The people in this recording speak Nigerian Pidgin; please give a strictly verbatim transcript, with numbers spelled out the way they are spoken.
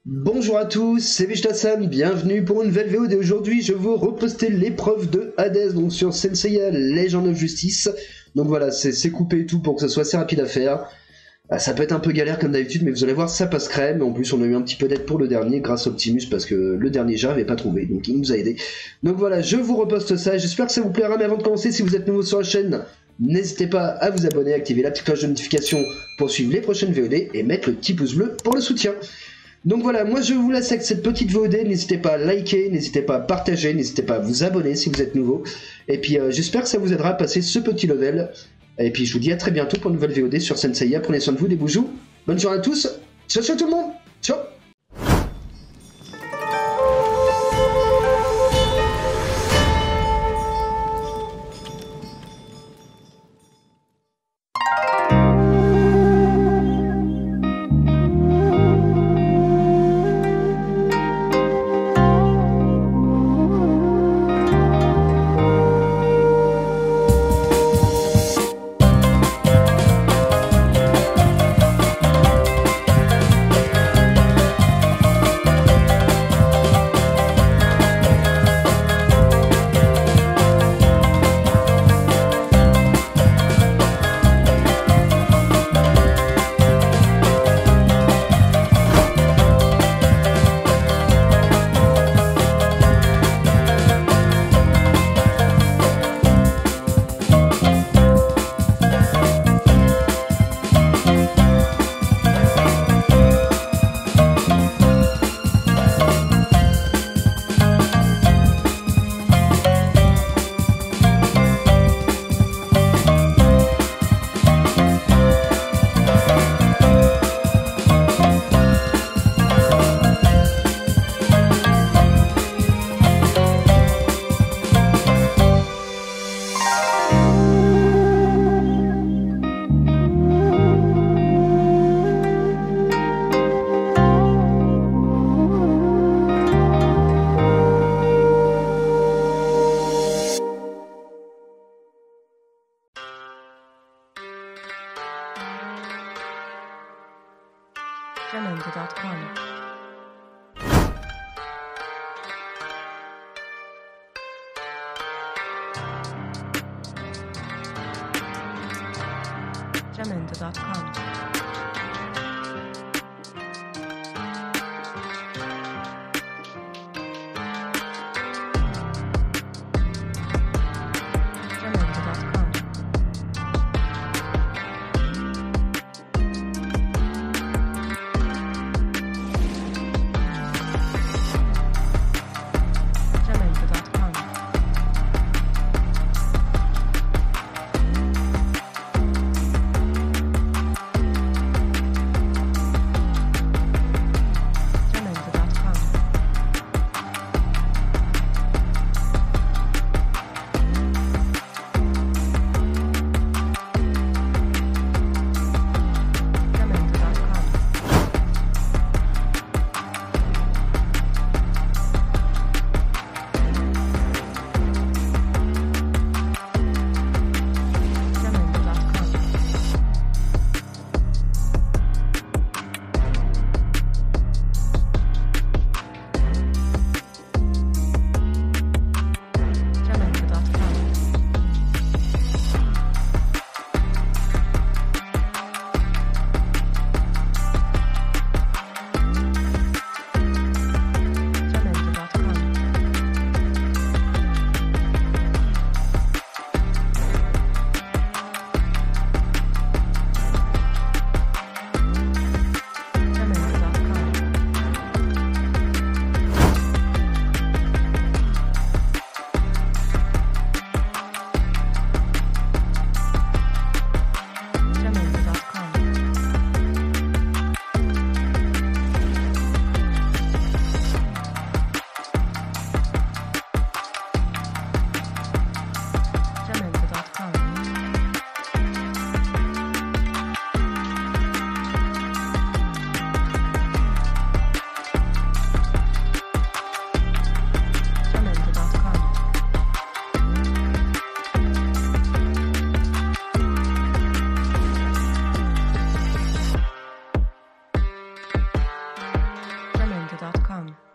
Bonjour à tous, c'est Vegeta-san, bienvenue pour une nouvelle V O D. Aujourd'hui, je vais vous reposter l'épreuve de Hades, donc sur Saint Seiya Legend of Justice. Donc voilà, c'est coupé et tout pour que ce soit assez rapide à faire. Ah, ça peut être un peu galère comme d'habitude, mais vous allez voir, ça passe crème. En plus, on a eu un petit peu d'aide pour le dernier grâce à Optimus, parce que le dernier, j'arrivais pas trouvé, donc il nous a aidé. Donc voilà, je vous reposte ça, j'espère que ça vous plaira, mais avant de commencer, si vous êtes nouveau sur la chaîne, n'hésitez pas à vous abonner, activer la petite cloche de notification pour suivre les prochaines V O D et mettre le petit pouce bleu pour le soutien. Donc voilà, moi je vous laisse avec cette petite V O D, n'hésitez pas à liker, n'hésitez pas à partager, n'hésitez pas à vous abonner si vous êtes nouveau. Et puis euh, j'espère que ça vous aidera à passer ce petit level. Et puis je vous dis à très bientôt pour une nouvelle V O D sur Saint Seiya, prenez soin de vous, des boujous. Bonne journée à tous, ciao ciao tout le monde, ciao. Jamendo dot com Jamendo dot com com.